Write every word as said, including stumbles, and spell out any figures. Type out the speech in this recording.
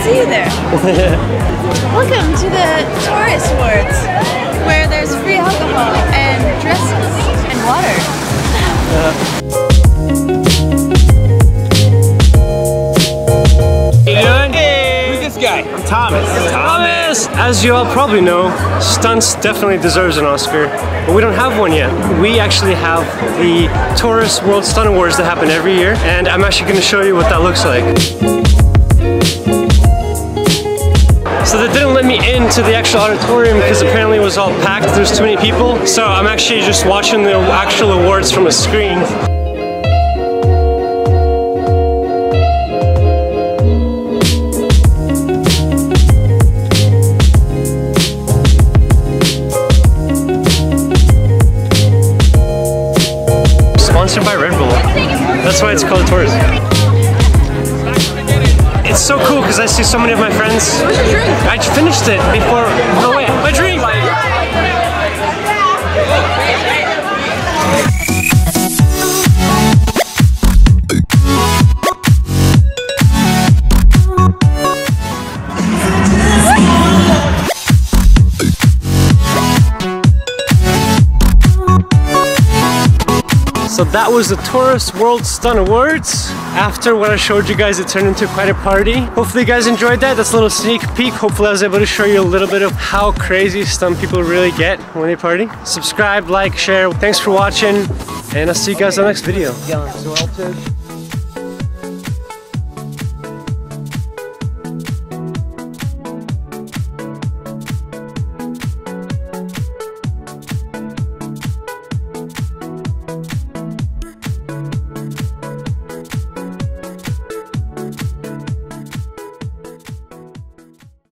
see you there. Welcome to the Taurus Awards, where there's free alcohol and dresses and water. Uh. How you doing? Hey. Who's this guy? I'm Thomas. Thomas! As you all probably know, stunts definitely deserves an Oscar, but we don't have one yet. We actually have the Taurus World Stunt Awards that happen every year, and I'm actually going to show you what that looks like. So they didn't let me into the actual auditorium because apparently it was all packed, there's too many people. So I'm actually just watching the actual awards from a screen. Sponsored by Red Bull. That's why it's called Taurus. It's so cool because I see so many of my friends. Where's your drink? I finished it before. No wait, my drink! So that was the Taurus World Stunt Awards. After what I showed you guys, it turned into quite a party. Hopefully you guys enjoyed that. That's a little sneak peek. Hopefully I was able to show you a little bit of how crazy stunt people really get when they party. Subscribe, like, share. Thanks for watching, and I'll see you guys on the next video.